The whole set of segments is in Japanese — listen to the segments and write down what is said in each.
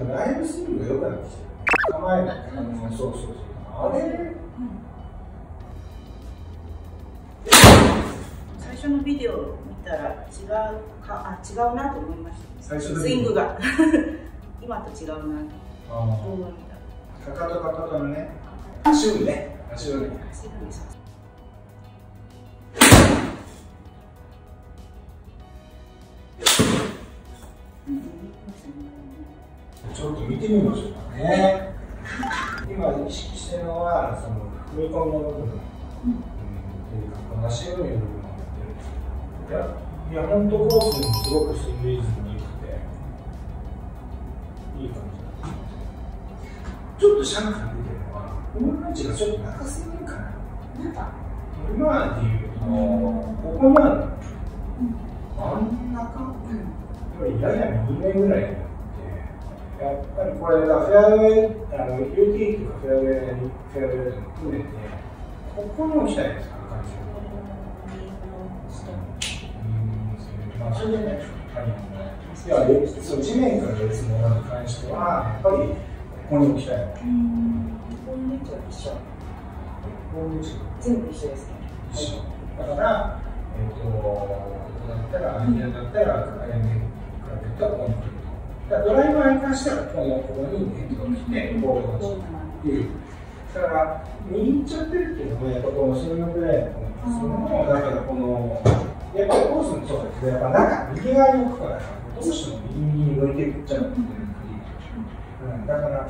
のライブスイングが良くなってきてる。構えない。そうそうそう。あれ？ 最初のビデオを見たら違うなと思いました。スイングが今と違うなと。 かかとのね、足をね、足をね。ちょっと見てみましょうかね。今意識してるのはその踏み込みの部分、この足踏みの部分をやってるんです。いや本当コースもすごくスイングリズムに良くていい感じ。ちょっとシャン感出てるのはこの感じがちょっと長すぎるかな。今でいうとここまで真ん中よりやや右目ぐらいになって、やっぱりこれがフェアウェイ、ユーティリティとかフェアウェイも含めて、ここに置きたいですか、感じ。まあ、それでね、いや、そう地面から出るものに関しては、やっぱりここに置きたい。 全部一緒ですね。 一緒。だから、だったら、ここに来る。ドライバーに関してはここにヘッドが来てボールが落ちるっていう。だから右行っちゃってるっていうのはやっぱこのスイングプレーのだからこのやっぱりコースもそうですけどやっぱ右側に置くからどうしても右に向いていっちゃうっていう、だから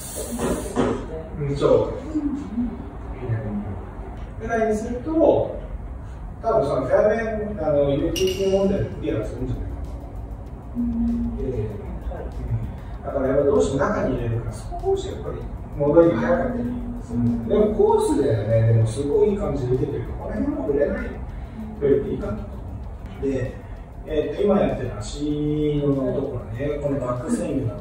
そうぐらいにすると多分そのフェアウェイユーティリティ問題でクリアするんじゃないかな。だからやっぱどうしても中に入れるから少しやっぱり戻りが早かったりする。でもコースでね、でもすごいいい感じで出てる。この辺も触れないと言っていいかなと。で、今やってる足のところね、このバックスイングだと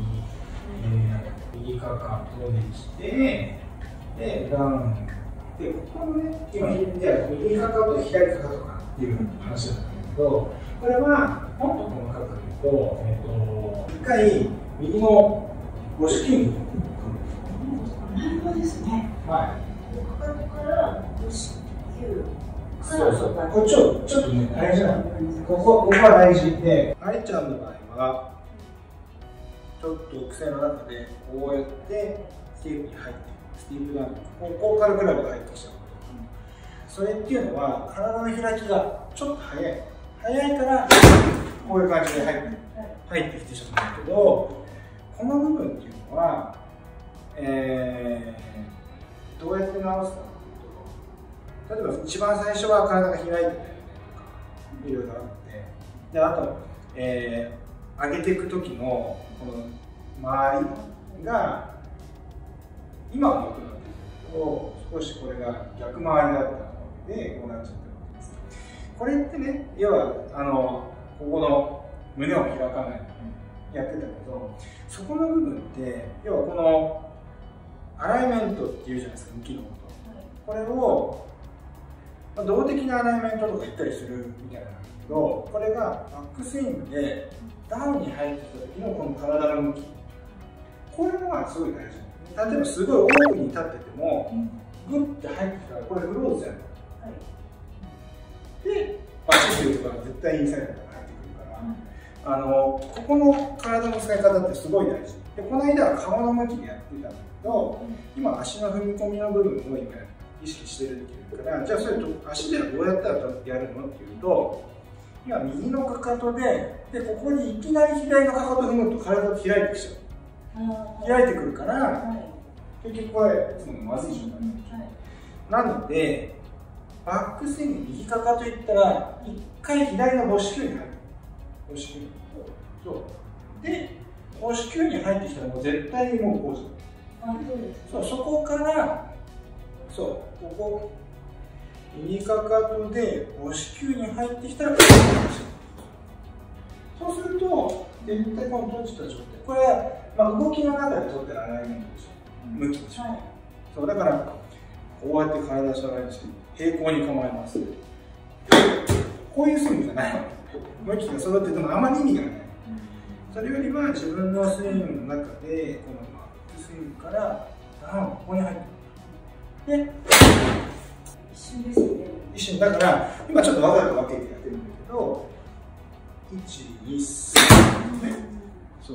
右かかとできて、で、ダウン。で、ここのね、今、じゃあ右かかと、左かかとかっていう話だったんだけど、これは、もっと細かく言うと、一回、右のご主筋なるほどですね。 はい。 かかとからご主筋。 そうそう。これちょっとね、大事なの。ここは大事で、ありちゃんの場合は、ちょっと癖の中で、こうやって、スティープに入って、スティープダウン、ここからグラブが入ってきちゃう。それっていうのは、体の開きがちょっと早い。早いから、こういう感じで入ってきてしまうんだけど、この部分っていうのは、どうやって直すかというと、例えば一番最初は体が開いてたりとか、いろいろあって、であと、上げていく時のこの周りが、今は良くなってるけど、少しこれが逆回りだったので、こうなっちゃってるわけです。これってね、要はここの胸を開かないようにやってたけど、そこの部分って、要はこのアライメントっていうじゃないですか、向きのこと。これを、動的なアライメントとか言ったりするみたいなんだけど、これがバックスイングでダウンに入ってきた時のこの体の向き。これがすごい大事。例えばすごい奥に立ってても、グッて入ってきたら、これフローズやる。で、バックスイングとか絶対インサイドとか入ってくるから、ここの体の使い方ってすごい大事。で、この間は顔の向きでやってたんだけど、今足の踏み込みの部分を今意識してるっていうから、じゃあそれと足ではどうやったらやるのっていうと、今右のかかとで、ここにいきなり左のかかと踏むと体が開いてきちゃう。開いてくるから、結局これ、いつものまずい状態になる。なので、バックスイング右かかといったら、一回左の母子球に入る。母子球。そう。で、母子球に入ってきたらもう絶対にもうこうじゃん。そう、そこから、そう、ここ、右かかとで母子球に入ってきたら、そうすると、絶対この閉じた状態。これは、動きの中で取ってるアライメントでしょ。向きでしょ。そう、だから、こうやって体をしゃがりして、平行に構えます。こういうスイングじゃないの。向きが育っててもあまり意味がない。 それよりは自分のスイングの中でこのバックスイングからここに入ってで一瞬ですね。 一瞬だから今ちょっとわざと分けてやってるんだけど1、2、3ねそう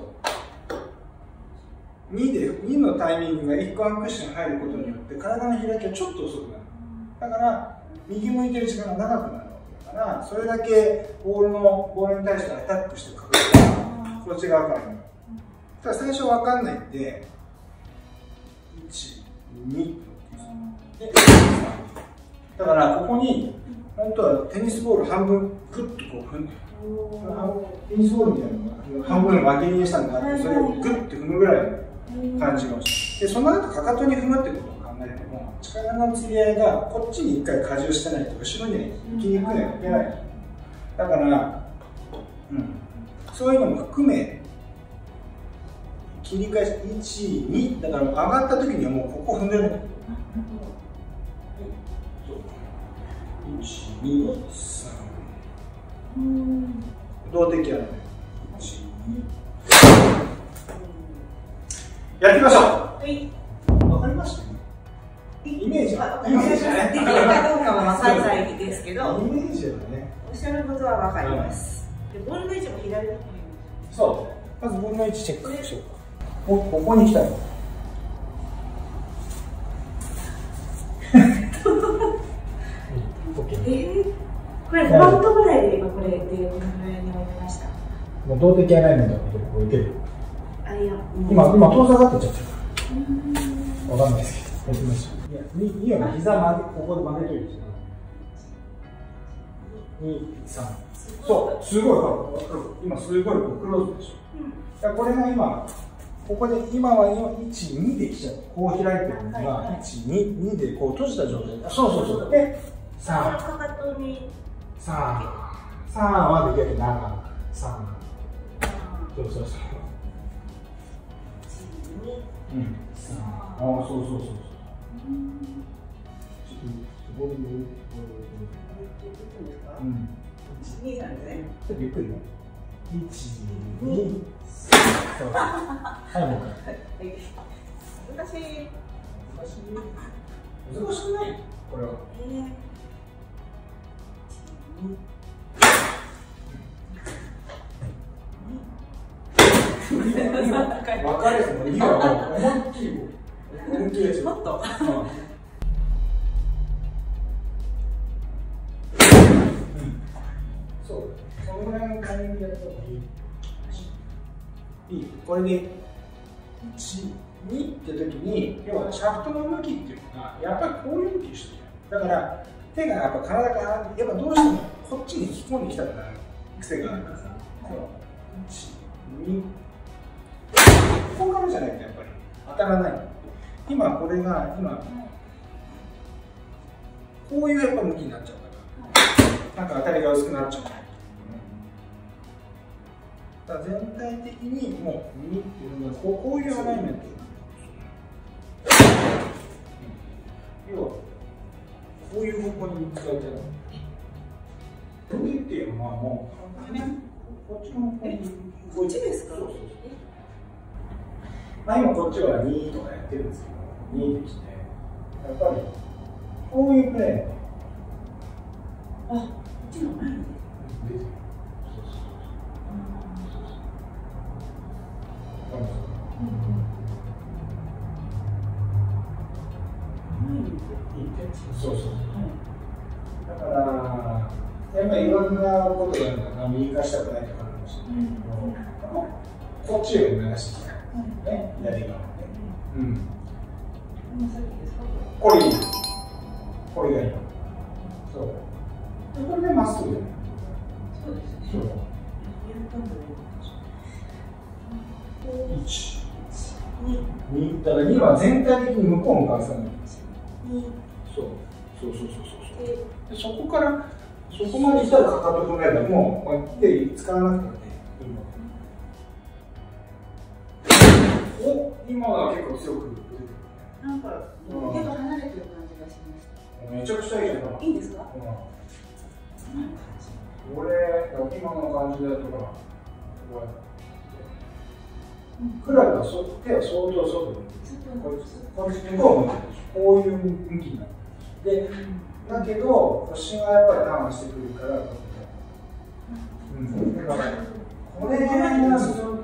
2のタイミングが1個ワンクッション入ることによって体の開きがちょっと遅くなる。だから右向いてる時間が長くなるわけだからそれだけボールに対してアタックしてる確率がこっち側からになる。ただ最初分かんないんで1、2でだからここに本当はテニスボール半分グッとこう踏んでテニスボールみたいなのが半分の分けにしたのがあってそれをグッと踏むぐらいの感じがしてでその後かかとに踏むってことを考えても力の釣り合いがこっちに一回荷重してないと後ろには行きにくいのよいけないだから、そういうのも含め切り返し1、2だから上がった時にはもうここ踏んでるのよ1、2、3動的やるね1、2やってみましょうはいわかりましたイメージはねできるかどうかはわからないですけどイメージはねおっしゃることはわかりますボールの位置も左の方にそうまずボールの位置チェックしようかここに来たよこれバントぐらいで今これでこのぐらいに置いてました。 もう動的アライメントのことでこういける。今遠ざかってちゃってる。わかんないですけど、やってみましょう。いや、2は膝曲げ、ここで曲げといて。2、3。そう、すごい、今すごいクローズでしょ。これが今、ここで今は1、2で来ちゃって、こう開いてるのが、1、2でこう閉じた状態。そう。で、3。3はできる長く3そうそう 2なんですねちょっとゆっくりね1、2、3はいもう一回難しくないこれは分かるですもん、2は思いっきり本気ですよ。もっとそう、そのぐらいのタイミングでやった方がいい。これで1、2って時に、要はシャフトの向きっていうのが、やっぱりこういう向きしてる。だから手がやっぱ体がやっぱどうしてもこっちに引き込んできたくなる癖があるからさ。1、2ここからじゃないとやっぱり当たらない。今これがこういうやっぱ向きになっちゃうからなんか当たりが薄くなっちゃう。だから全体的にもう2っていうのがこういうアライメント。要はこういう方向に使いたいの。これっていうのはもうこっちの方向にこっちですか？ 今こっちは2とかやってるんですけど、2できて、やっぱりこういうプレー。 こっちの前に出てる。そうだからやっぱりいろんなことがあるから右化したくないとかあるかもしれないけど、こっちを流してきたね、左側ね。これいい。これがいい。そう。これでまっすぐじゃない。そうです。そう。1、2。だから2は全体的に向こう向かわせない。そう。でそこからそこまで来たらかかと踏めばもう手使わなくてもねいいの。お、今は結構強く出てくる。 なんか手が離れてる感じがしました。 めちゃくちゃいいじゃん。 いいんですか？ これ今の感じだとか、こうやって。 クラブは手は相当外にこっち向こう向いてるでしょ。こういう向きになってるで、だけど腰がやっぱりターンしてくるから、だからこれが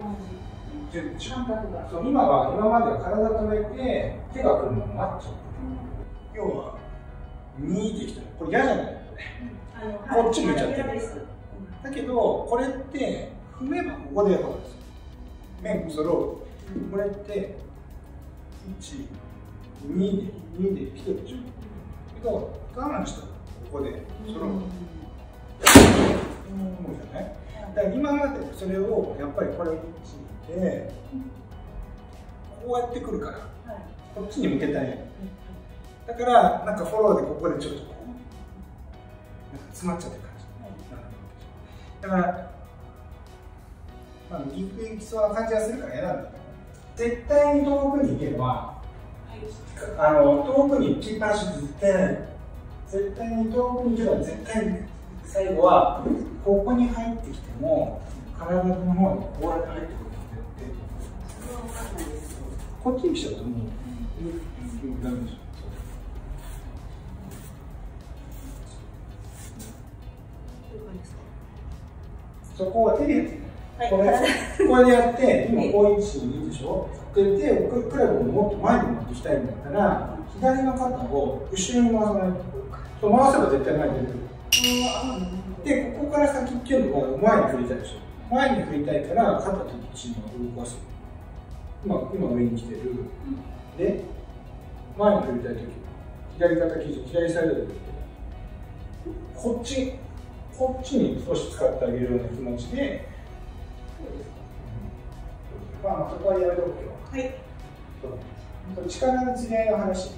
そう今までは体止めて手が来るのを待っちゃう。要は見えてきたらこれ嫌じゃない。こっち向いちゃってる。だけどこれって踏めばここでやるんですよ。面揃う。これって1、2で来てるでしょ。けど我慢したらここで揃う。そうじゃない。だから今までそれをやっぱりこれ1でこうやってくるから、こっちに向けたい。だからなんかフォローでここでちょっとこうなんか詰まっちゃってる感じ。だからまあ右行きそうな感じがするから嫌なんだけど、絶対に遠くに行けば、遠くに行きっぱなしで絶対に遠くに行けば絶対に最後はここに入ってきても体の方にこうやって入ってくるってこっちに来ちゃうともうダメでしょ。そこは手でやってる。これでやって、今こういう位置にいいでしょ。で、手をクラブをもっと前に持っていきたいんだったら、左の肩を後ろに回さないと。回せば絶対前に出てくる。で、ここから先っていうのは前に振りたいでしょ。前に振りたいから肩と一緒に動かす。今上に来てる。で、前に振りたいとき、左肩基準、左サイドで振って、こっちに少し使ってあげるような気持ちで、そこはやめとくよ。はい。力の違いの話。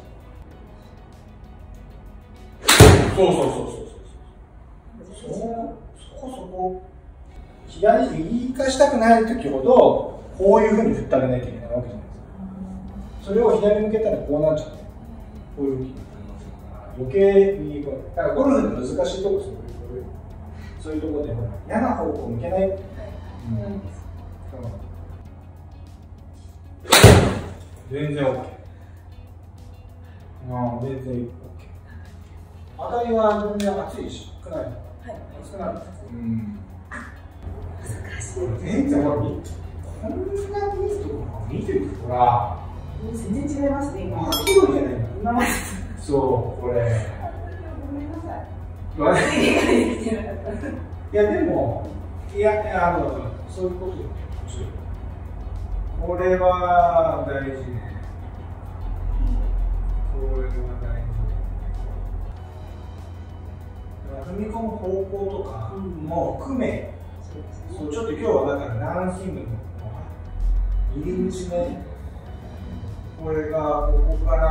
そこ。左に行かしたくないときほど、こういうふうに振ってあげないといけないわけじゃないですか。それを左に向けたらこうなっちゃうね。こういうふうになりますから、余計に、だからゴルフの難しいところですよ。そういうところで嫌な方向向けない。全然 OK。全然 OK。当たりは全然熱いし、少ない。少ない。難しい。全然ほら、こんなにいいところ見てるほら。 全然違いますね、今。 広いじゃない今。そう、これ。ごめんなさい。いや、でも、そういうことよ。これは大事ね。これは大事ね。踏み込む方向とかも含め、そうちょっと今日はだからランスイングの入り口ね。これがここから、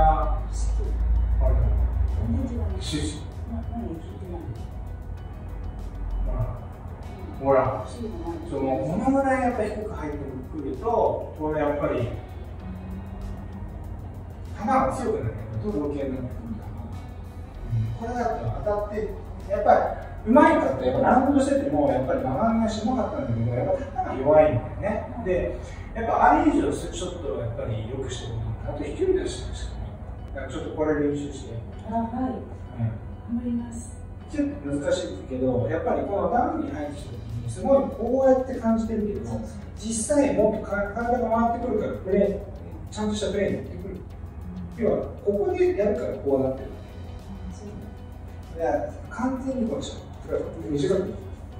ほら、このぐらいやっぱり低く入ってくると、これやっぱり球が強くなるけど、同系のこれだと当たって、やっぱりうまいかって、やっぱラウンドしてても、やっぱり曲がりがしなかったんだけど、やっぱ球が弱いんだよね。で、やっぱあれ以上ショットをやっぱり良くしてると、あと飛距離出してるしかない。だからちょっとこれ練習して。 頑張ります。 ちょっと難しいけど、やっぱりこのダウンに入ってきた時に、すごいこうやって感じてるけど、実際もっと体が回ってくるから、プレー、ちゃんとしたプレーになってくる。要は、ここでやるからこうなってる。いや、完全にこうでしょ。短く。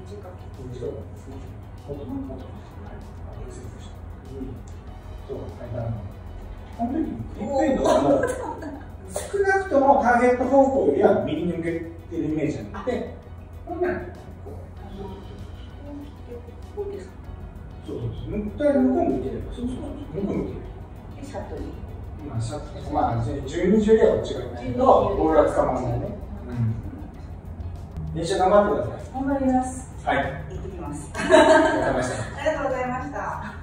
そう、この時にクリックエンドはもう、少なくともターゲット方向よりは右に向けてるイメージなので、こんなん。そう。向こう向いてれば、向こう向いてる。 シャットに。 12種類は違うけど、ボールは捕まらないね。練習頑張ってください。 頑張ります。 はい。 行ってきます。 ありがとうございました。 ありがとうございました。